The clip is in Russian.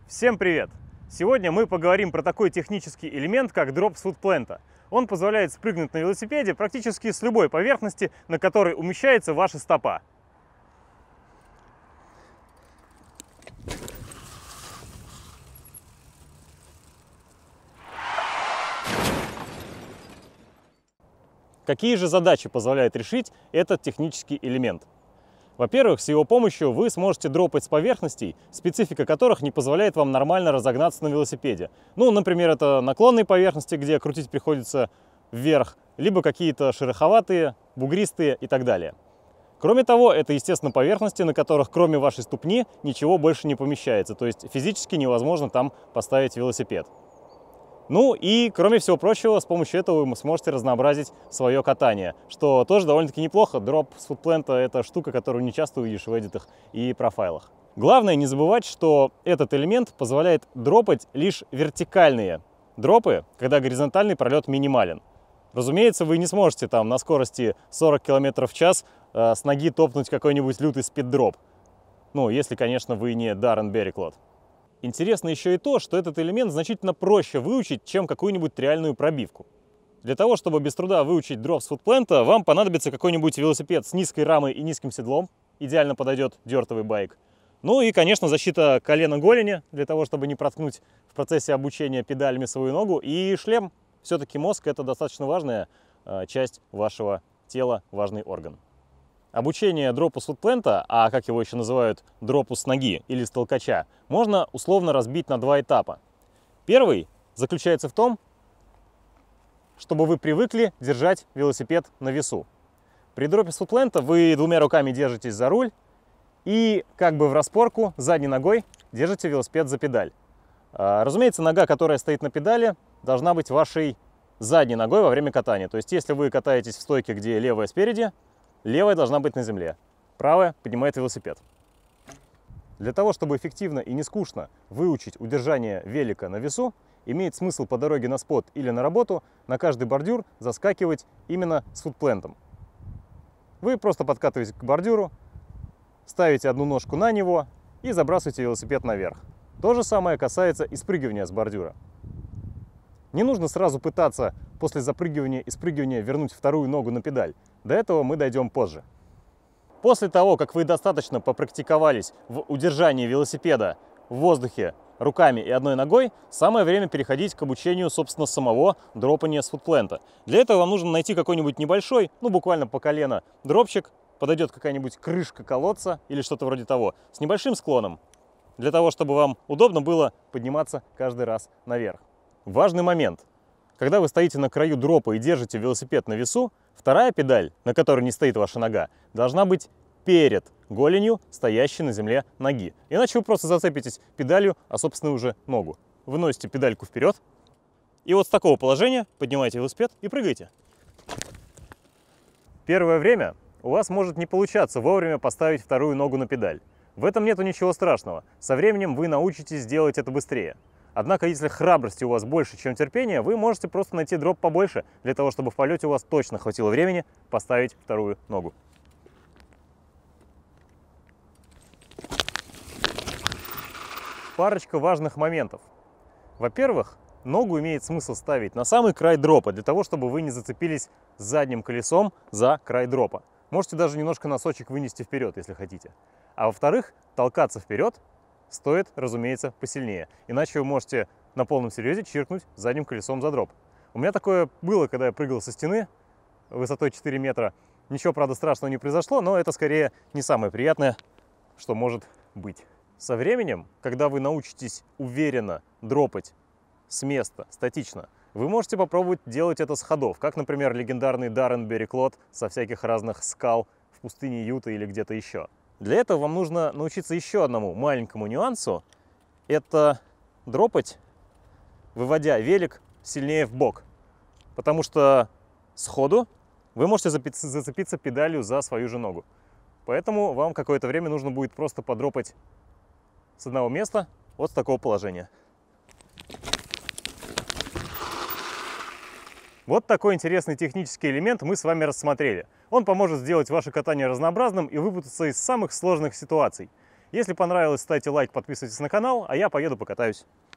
Всем привет! Сегодня мы поговорим про такой технический элемент, как дроп с футплента. Он позволяет спрыгнуть на велосипеде практически с любой поверхности, на которой умещается ваша стопа. Какие же задачи позволяет решить этот технический элемент? Во-первых, с его помощью вы сможете дропать с поверхностей, специфика которых не позволяет вам нормально разогнаться на велосипеде. Ну, например, это наклонные поверхности, где крутить приходится вверх, либо какие-то шероховатые, бугристые и так далее. Кроме того, это, естественно, поверхности, на которых кроме вашей ступни ничего больше не помещается, то есть физически невозможно там поставить велосипед. Ну и, кроме всего прочего, с помощью этого вы сможете разнообразить свое катание, что тоже довольно-таки неплохо. Дроп с футплента – это штука, которую не часто увидишь в эдитах и профайлах. Главное не забывать, что этот элемент позволяет дропать лишь вертикальные дропы, когда горизонтальный пролет минимален. Разумеется, вы не сможете там на скорости 40 км в час с ноги топнуть какой-нибудь лютый спид-дроп. Ну, если, конечно, вы не Даррен Берриклот. Интересно еще и то, что этот элемент значительно проще выучить, чем какую-нибудь реальную пробивку. Для того, чтобы без труда выучить дроп с футплента, вам понадобится какой-нибудь велосипед с низкой рамой и низким седлом. Идеально подойдет дёртовый байк. Ну и, конечно, защита колена-голени, для того, чтобы не проткнуть в процессе обучения педалями свою ногу. И шлем. Все-таки мозг – это достаточно важная часть вашего тела, важный орган. Обучение дропу с футплента, а как его еще называют, дропу с ноги или с толкача, можно условно разбить на два этапа. Первый заключается в том, чтобы вы привыкли держать велосипед на весу. При дропе с футплента вы двумя руками держитесь за руль и как бы в распорку задней ногой держите велосипед за педаль. Разумеется, нога, которая стоит на педали, должна быть вашей задней ногой во время катания. То есть, если вы катаетесь в стойке, где левая спереди, левая должна быть на земле, правая поднимает велосипед. Для того, чтобы эффективно и не скучно выучить удержание велика на весу, имеет смысл по дороге на спот или на работу на каждый бордюр заскакивать именно с футплентом. Вы просто подкатываетесь к бордюру, ставите одну ножку на него и забрасываете велосипед наверх. То же самое касается и спрыгивания с бордюра. Не нужно сразу пытаться после запрыгивания и спрыгивания вернуть вторую ногу на педаль. До этого мы дойдем позже. После того, как вы достаточно попрактиковались в удержании велосипеда в воздухе руками и одной ногой, самое время переходить к обучению, собственно, самого дропания с футплента. Для этого вам нужно найти какой-нибудь небольшой, ну буквально по колено, дропчик, подойдет какая-нибудь крышка колодца или что-то вроде того, с небольшим склоном, для того, чтобы вам удобно было подниматься каждый раз наверх. Важный момент. Когда вы стоите на краю дропа и держите велосипед на весу, вторая педаль, на которой не стоит ваша нога, должна быть перед голенью стоящей на земле ноги. Иначе вы просто зацепитесь педалью, а собственно уже ногу. Выносите педальку вперед, и вот с такого положения поднимаете велосипед и прыгаете. Первое время у вас может не получаться вовремя поставить вторую ногу на педаль. В этом нету ничего страшного. Со временем вы научитесь делать это быстрее. Однако, если храбрости у вас больше, чем терпения, вы можете просто найти дроп побольше, для того, чтобы в полете у вас точно хватило времени поставить вторую ногу. Парочка важных моментов. Во-первых, ногу имеет смысл ставить на самый край дропа, для того, чтобы вы не зацепились задним колесом за край дропа. Можете даже немножко носочек вынести вперед, если хотите. А во-вторых, толкаться вперед стоит, разумеется, посильнее. Иначе вы можете на полном серьезе чиркнуть задним колесом за дроп. У меня такое было, когда я прыгал со стены высотой 4 метра. Ничего, правда, страшного не произошло, но это скорее не самое приятное, что может быть. Со временем, когда вы научитесь уверенно дропать с места, статично, вы можете попробовать делать это с ходов, как, например, легендарный Даррен Берриклот со всяких разных скал в пустыне Юта или где-то еще. Для этого вам нужно научиться еще одному маленькому нюансу. Это дропать, выводя велик сильнее в бок. Потому что сходу вы можете зацепиться педалью за свою же ногу. Поэтому вам какое-то время нужно будет просто подропать с одного места, вот с такого положения. Вот такой интересный технический элемент мы с вами рассмотрели. Он поможет сделать ваше катание разнообразным и выпутаться из самых сложных ситуаций. Если понравилось, ставьте лайк, подписывайтесь на канал, а я поеду покатаюсь.